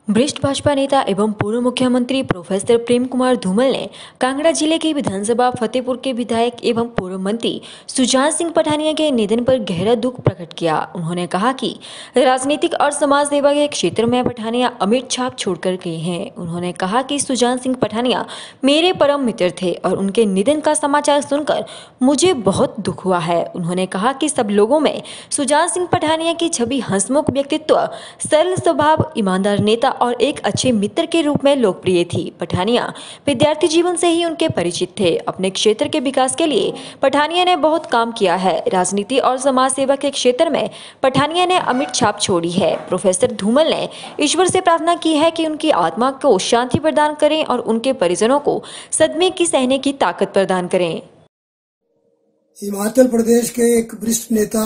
वरिष्ठ भाजपा नेता एवं पूर्व मुख्यमंत्री प्रोफेसर प्रेम कुमार धूमल ने कांगड़ा जिले के विधानसभा फतेहपुर के विधायक एवं पूर्व मंत्री सुजान सिंह पठानिया के निधन पर गहरा दुख प्रकट किया। उन्होंने कहा कि राजनीतिक और समाज सेवा के क्षेत्र में पठानिया अमिट छाप छोड़कर गए हैं। उन्होंने कहा कि सुजान सिंह पठानिया मेरे परम मित्र थे और उनके निधन का समाचार सुनकर मुझे बहुत दुख हुआ है। उन्होंने कहा कि सब लोगों में सुजान सिंह पठानिया की छवि हंसमुख व्यक्तित्व, सरल स्वभाव, ईमानदार नेता और एक अच्छे मित्र के रूप में लोकप्रिय थी। पठानिया विद्यार्थी जीवन से ही उनके परिचित थे। अपने क्षेत्र के विकास के लिए पठानिया ने बहुत काम किया है। राजनीति और समाज सेवा के क्षेत्र में पठानिया ने अमिट छाप छोड़ी है। प्रोफेसर धूमल ने ईश्वर से प्रार्थना की है कि उनकी आत्मा को शांति प्रदान करें और उनके परिजनों को सदमे की सहने की ताकत प्रदान करें। हिमाचल प्रदेश के एक वरिष्ठ नेता,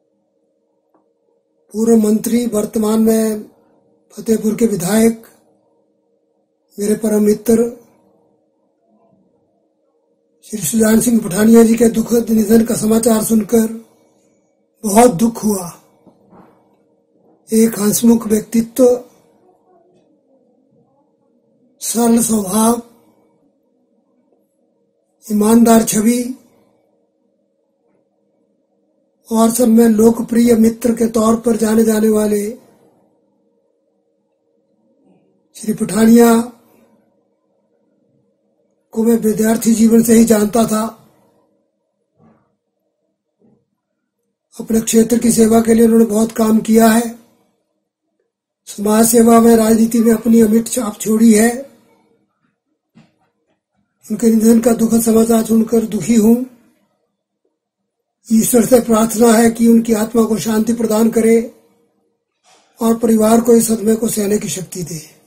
पूर्व मंत्री, वर्तमान में फतेहपुर के विधायक, मेरे परम मित्र श्री सुजान सिंह पठानिया जी के दुखद निधन का समाचार सुनकर बहुत दुख हुआ। एक हंसमुख व्यक्तित्व, सरल स्वभाव, ईमानदार छवि और सब में लोकप्रिय मित्र के तौर पर जाने जाने वाले श्री पठानिया को मैं विद्यार्थी जीवन से ही जानता था। अपने क्षेत्र की सेवा के लिए उन्होंने बहुत काम किया है। समाज सेवा में, राजनीति में अपनी अमिट छाप छोड़ी है। उनके निधन का दुखद समाचार सुनकर दुखी हूं। ईश्वर से प्रार्थना है कि उनकी आत्मा को शांति प्रदान करे और परिवार को इस सदमे को सहने की शक्ति दे।